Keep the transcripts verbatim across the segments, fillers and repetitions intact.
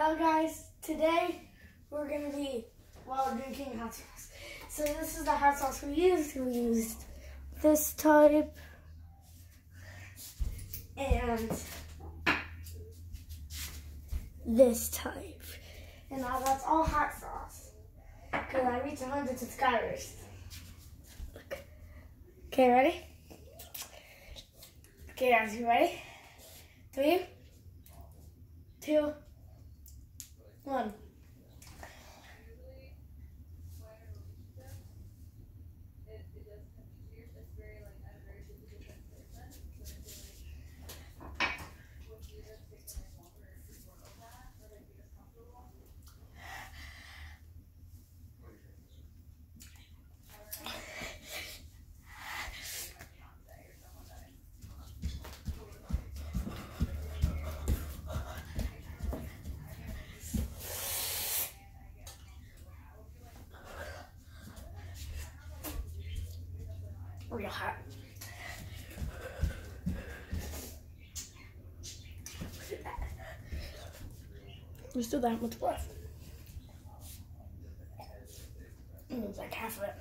Hello guys, today we're going to be, well, drinking hot sauce. So this is the hot sauce we used. We used this type and this type. And now that's all hot sauce because I reached one hundred subscribers. Look. Okay, ready? Okay guys, you ready? Three, two, one. Real hot. Look at that. Let's do that much breath. It's like half of it.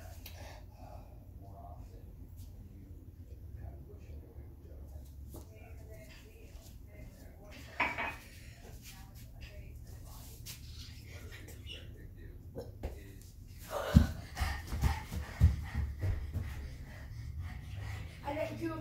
You.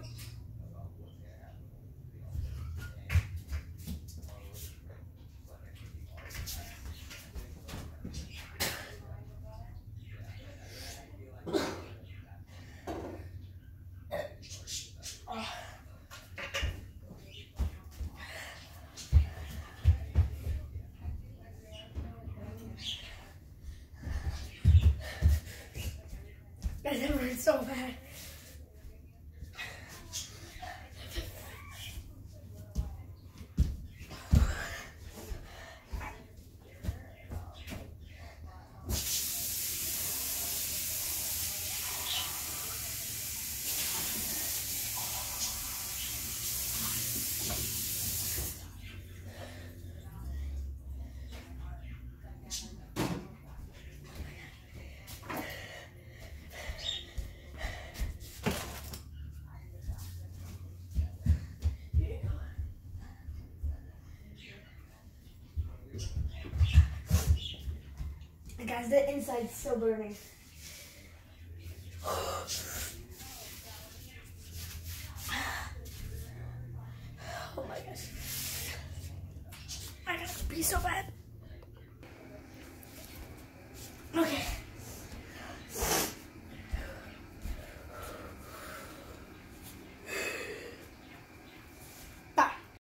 That hurts so bad. Guys, the inside's still burning. Oh my gosh. I gotta pee so bad.